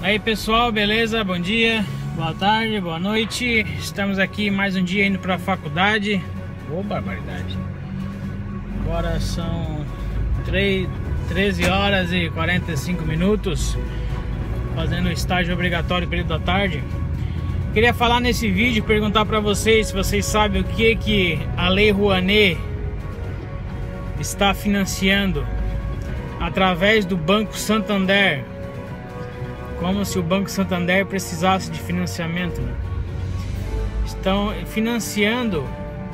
Aí pessoal, beleza? Bom dia, boa tarde, boa noite. Estamos aqui mais um dia indo para a faculdade. Ô, barbaridade. Agora são 13 horas e 45 minutos, fazendo o estágio obrigatório período da tarde. Queria falar nesse vídeo, perguntar para vocês se vocês sabem o que a Lei Rouanet está financiando através do Banco Santander. Como se o Banco Santander precisasse de financiamento, né? Estão financiando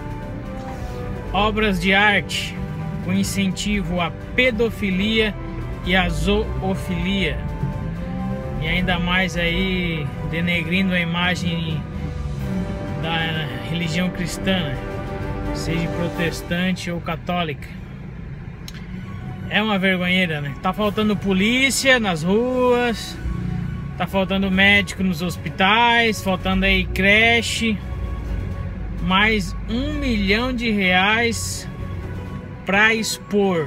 obras de arte com incentivo à pedofilia e à zoofilia, e ainda mais aí denegrindo a imagem da religião cristã, seja protestante ou católica. É uma vergonheira, né? Tá faltando polícia nas ruas, tá faltando médico nos hospitais, faltando aí creche. Mais R$1 milhão para expor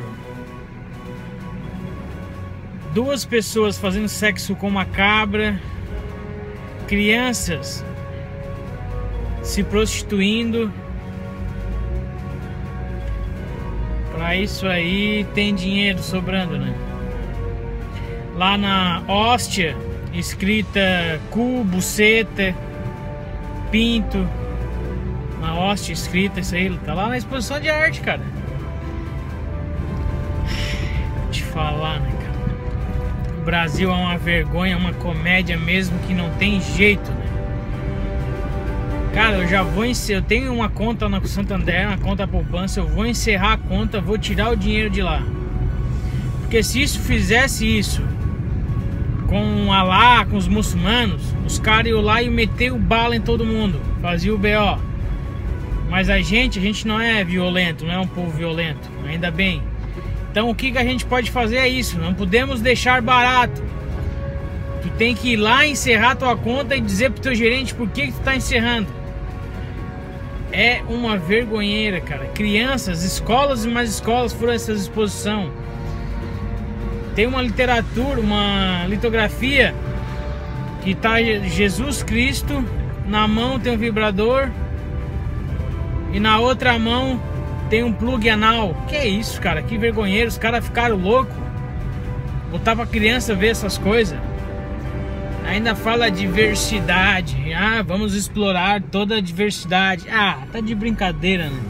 2 pessoas fazendo sexo com uma cabra, crianças se prostituindo. Para isso aí tem dinheiro sobrando, né? Lá na hóstia, escrita cu, buceta, pinto. Na hóstia escrita isso aí, tá lá na exposição de arte, cara. Vou te falar, né, cara? O Brasil é uma vergonha, uma comédia mesmo que não tem jeito, né? Cara, eu tenho uma conta no Santander, uma conta poupança, eu vou encerrar a conta, vou tirar o dinheiro de lá. Porque se isso fizesse isso com Alá, com os muçulmanos, os caras iam lá e meter o bala em todo mundo, fazia o BO. Mas a gente não é violento, não é um povo violento, ainda bem. Então o que a gente pode fazer é isso, não podemos deixar barato. Tu tem que ir lá encerrar tua conta e dizer pro teu gerente por que tu tá encerrando. É uma vergonheira, cara. Crianças, escolas e mais escolas foram essa exposição. Tem uma literatura, uma litografia que tá Jesus Cristo, na mão tem um vibrador e na outra mão tem um plug anal. Que é isso, cara? Que vergonheiro. Os caras ficaram loucos. Botar pra criança ver essas coisas. Ainda fala diversidade. Ah, vamos explorar toda a diversidade. Ah, tá de brincadeira, né?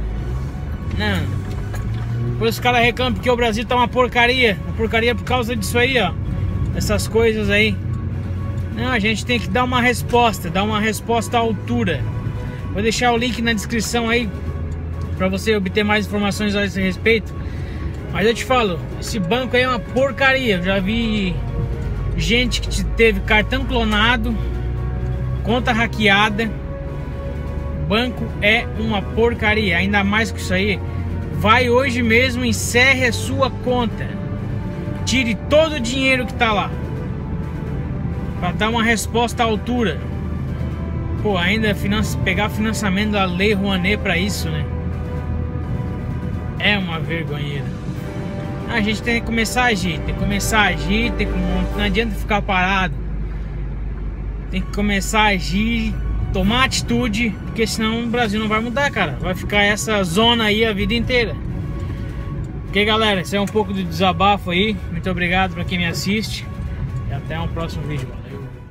Não. Depois os caras reclamam porque o Brasil tá uma porcaria. Uma porcaria por causa disso aí, ó. Essas coisas aí. Não, a gente tem que dar uma resposta. Dar uma resposta à altura. Vou deixar o link na descrição aí pra você obter mais informações a esse respeito. Mas eu te falo, esse banco aí é uma porcaria. Eu já vi gente que teve cartão clonado, conta hackeada. O banco é uma porcaria. Ainda mais que isso aí. Vai hoje mesmo, encerre a sua conta, tire todo o dinheiro que tá lá, para dar uma resposta à altura. Pô, ainda pegar financiamento da Lei Rouanet para isso, né? É uma vergonheira. A gente tem que começar a agir, não adianta ficar parado. Tem que começar a agir, tomar atitude, porque senão o Brasil não vai mudar, cara. Vai ficar essa zona aí a vida inteira. Ok, galera, esse é um pouco de desabafo aí. Muito obrigado para quem me assiste e até um próximo vídeo. Valeu!